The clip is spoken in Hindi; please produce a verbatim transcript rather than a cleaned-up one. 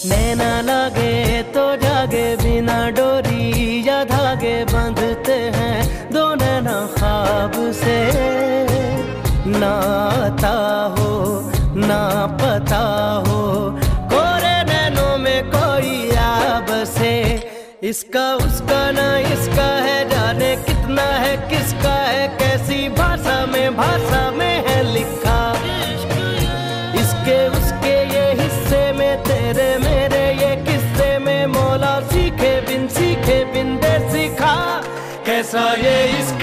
नैना लागे तो जागे, बिना डोरी या धागे बंधते हैं दो नैना ख्वाब से। ना आता हो ना पता हो, कोरे नैनों में कोई आब से। इसका उसका ना इसका है, जाने कितना है किसका है, कैसी भाषा में भाषा में है लिखा। इसके उसके ये हिस्से में, तेरे मेरे ये किस्से में, मौला सीखे बिन सीखे बिन दे सीखा। कैसा ये इसका